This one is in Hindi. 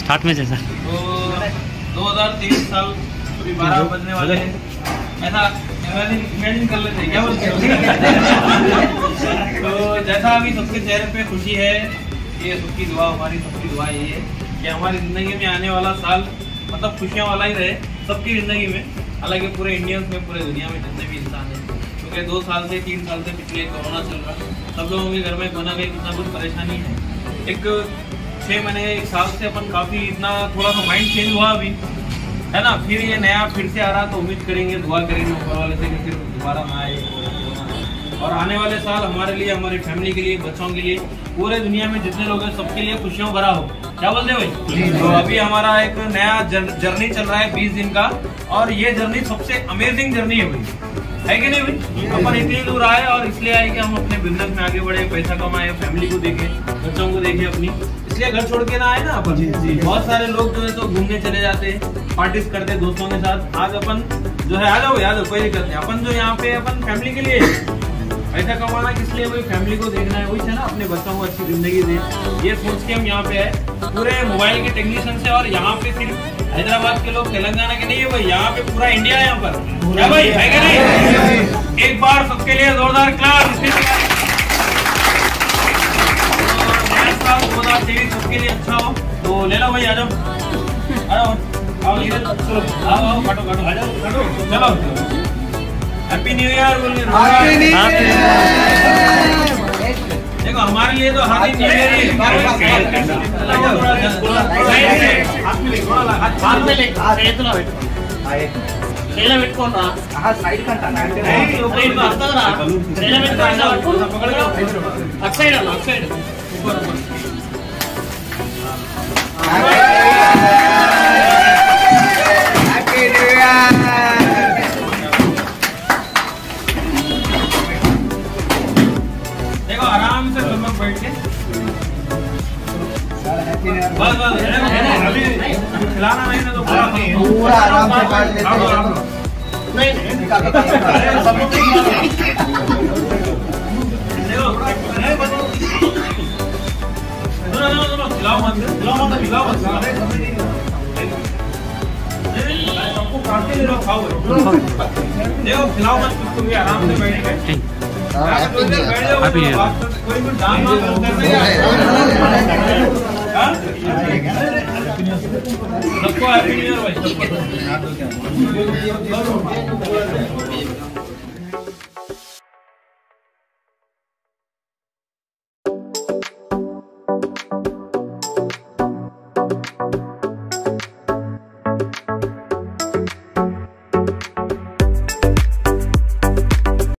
हाथ में जैसा तो 2023 साल 12 बजने वाले हैं, ऐसा इमेजिन कर लेते हैं क्या बोलते हैं। तो जैसा अभी सबके चेहरे पे खुशी है, ये सबकी दुआ, हमारी सबकी दुआ यही है कि हमारी ज़िंदगी में आने वाला साल मतलब खुशियाँ वाला ही रहे सबकी ज़िंदगी में। हालांकि पूरे इंडियंस में, पूरे दुनिया में जितने भी इंसान हैं, क्योंकि 2 साल से 3 साल से पिछले कोरोना चल रहा है, सब लोगों के घर में कोई ना कोई कुछ ना कुछ परेशानी है। एक 6 महीने 1 साल से अपन काफ़ी इतना थोड़ा सा माइंड चेंज हुआ अभी, है ना। फिर ये नया फिर से आ रहा, तो उम्मीद करेंगे, दुआ करेंगे ऊपर वाले से कि फिर दोबारा ना आए। और आने वाले साल हमारे लिए, हमारी फैमिली के लिए, बच्चों के लिए, पूरे दुनिया में जितने लोग हैं सबके लिए खुशियों भरा हो। क्या बोलते हैं भाई? तो अभी हमारा एक नया जर्नी चल रहा है 20 दिन का, और ये जर्नी सबसे अमेजिंग जर्नी है भाई, है कि नहीं भाई? अपन इतनी दूर आए और इसलिए आए कि हम अपने बिजनेस में आगे बढ़े, पैसा कमाए, फैमिली को देखें, बच्चों को देखें अपनी, इसलिए घर छोड़ के ना आए ना अपन। बहुत सारे लोग जो है तो घूमने चले जाते हैं, पार्टीज करते हैं दोस्तों के साथ। आज अपन जो है, आ जाओ कोई दिक्कत नहीं, अपन जो यहाँ पे अपन फैमिली के लिए पैसा कमाना किस लिए भाई? फैमिली को देखना है, वही है ना, अपने बच्चों को अच्छी जिंदगी दे, ये सोच के हम यहाँ पे आए पूरे मोबाइल के टेक्नीशियन से। और यहाँ पे सिर्फ हैदराबाद के लोग, तेलंगाना के नहीं है भाई, यहाँ पे पूरा इंडिया है यहाँ पर, क्या भाई, है कि नहीं? एक बार सबके लिए जोरदार क्लास। 2023 सबके लिए अच्छा हो, तो ले लो भाई, आ जाओ काटो, चलो हैप्पी न्यू ईयर। देखो हमारे लिए तो हैप्पी न्यू ईयर ही आराम से सब लोग बैठ के बस खिलाना नहीं ना तो पूरा आराम से बैठ लेते हैं। नहीं खिलाओ मत सबको काट के ले लो, खाओ देखो, खिलाओ मत कुछ भी, आराम से बैठ के कोई कुछ डांस सबको हैप्पी न्यू ईयर भाई।